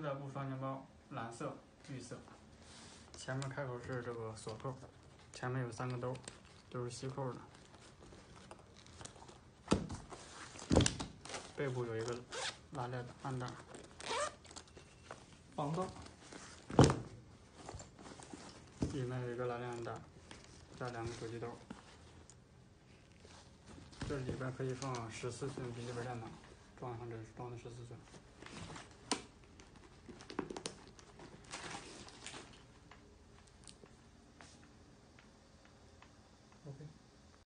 的部双肩包蓝色、绿色，前面开口是这个锁扣，前面有3个兜，都是吸扣的。背部有一个拉链安带，防盗。里面有一个拉链安带，加2个手机兜。这里边可以放14寸笔记本电脑，装的14寸。